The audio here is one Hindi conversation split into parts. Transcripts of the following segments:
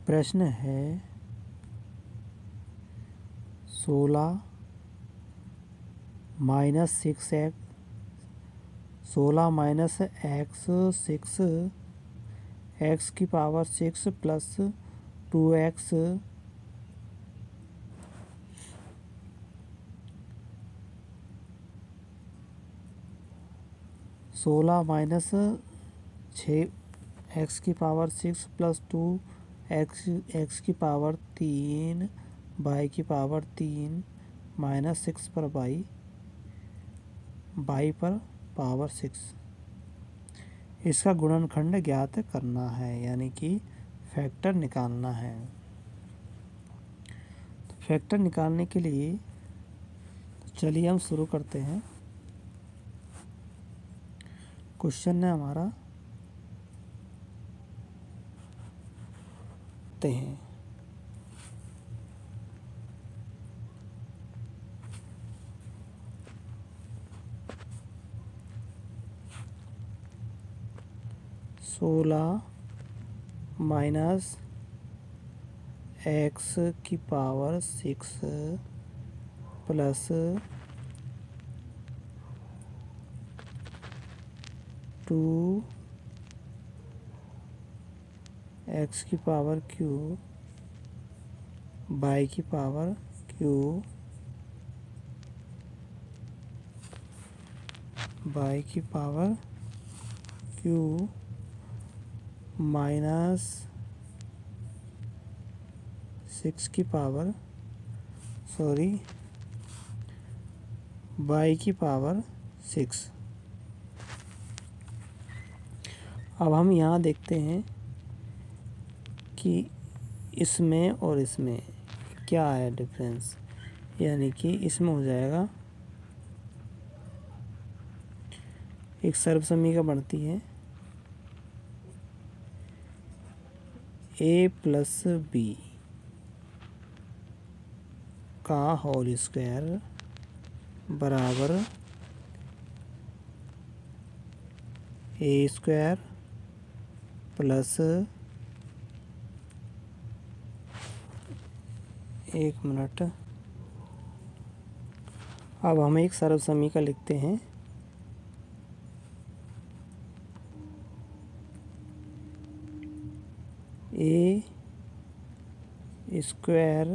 प्रश्न है 16 minus 6x 16 minus x 6 x की power 6 plus 2x 16 minus 6 x की पावर 6 प्लस 2 एक्स की पावर 3 वाई की पावर 3 माइनस 6 पर वाई पर पावर 6। इसका गुणनखंड ज्ञात करना है, यानी कि फैक्टर निकालना है। तो फैक्टर निकालने के लिए चलिए हम शुरू करते हैं। क्वेश्चन है हमारा हैं 16 माइनस एक्स की पावर 6 प्लस 2 एक्स की पावर क्यू वाई की पावर क्यू वाई की पावर क्यू माइनस 6 की पावर वाई की पावर 6। अब हम यहाँ देखते हैं कि इसमें और इसमें क्या है डिफरेंस, यानी कि इसमें हो जाएगा एक सर्वसमीका बनती है a प्लस बी का होल स्क्वायर बराबर a स्क्वायर प्लस 1 मिनट। अब हम एक सर्वसमीका लिखते हैं a square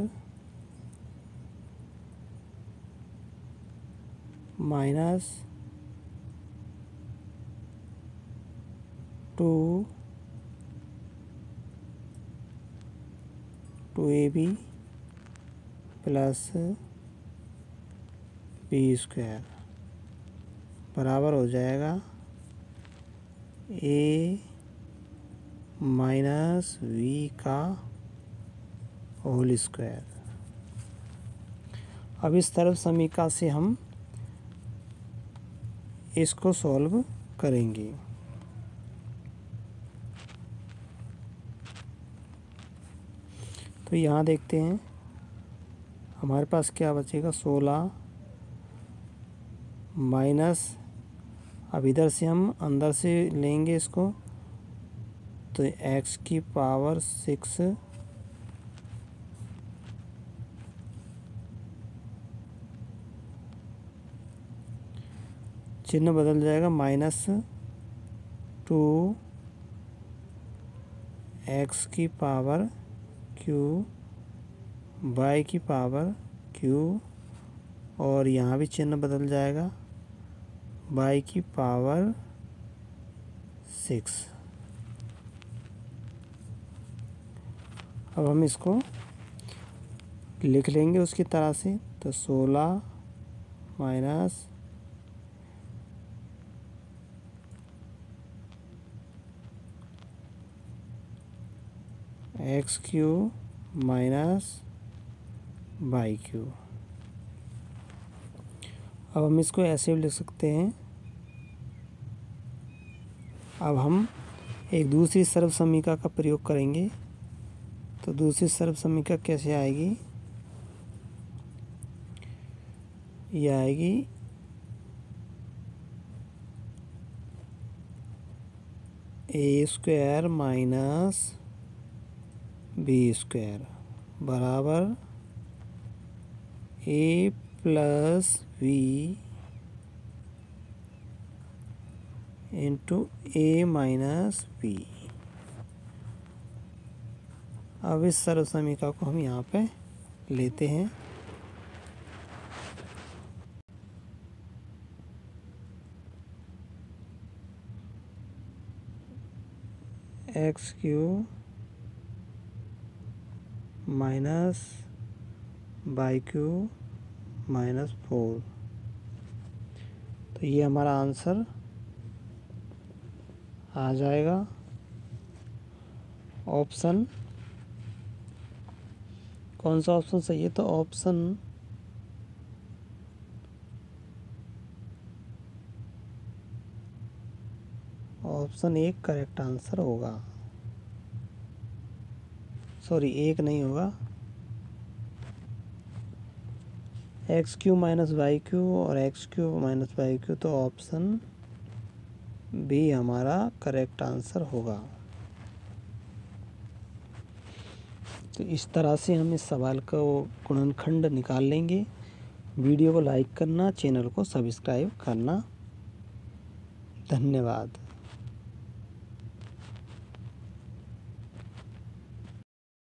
minus 2ab plus b square बराबर हो जाएगा a माइनस वी का होल स्क्वायर। अब इस तरफ समीकरण से हम इसको सॉल्व करेंगे। तो यहाँ देखते हैं हमारे पास क्या बचेगा 16 माइनस, अब इधर से हम अंदर से लेंगे इसको, तो x की पावर 6 चिन्ह बदल जाएगा माइनस 2 एक्स की पावर क्यू वाई की पावर क्यू, और यहाँ भी चिन्ह बदल जाएगा वाई की पावर 6। अब हम इसको लिख लेंगे उसकी तरह से, तो 16 minus x q minus y q. अब हम इसको ऐसे भी लिख सकते हैं। अब हम एक दूसरी सर्वसमीका का प्रयोग करेंगे। तो दूसरी सर्वसमीका कैसे आएगी, ये आएगी a square minus b square बराबर a plus b into a minus b. अब इस सर्व समीकरण को हम यहाँ पे लेते हैं। X cube minus y cube minus 4। तो ये हमारा आंसर आ जाएगा ऑप्शन। कौन सा ऑप्शन सही है? तो ऑप्शन एक करेक्ट आंसर होगा। सॉरी, एक नहीं होगा, x cube minus y cube और x cube minus y cube. तो ऑप्शन बी हमारा करेक्ट आंसर होगा। तो इस तरह से हम इस सवाल का गुणनखंड निकाल लेंगे। वीडियो को लाइक करना, चैनल को सब्सक्राइब करना। धन्यवाद।